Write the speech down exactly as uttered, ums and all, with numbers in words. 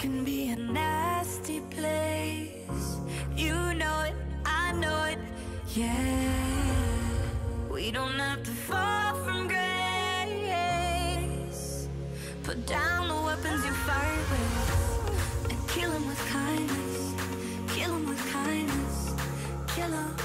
can be a nasty place. You know it, I know it, yeah. We don't have to fall from grace. Put down the weapons you fight with and kill 'em with kindness. Kill 'em with kindness. Kill 'em.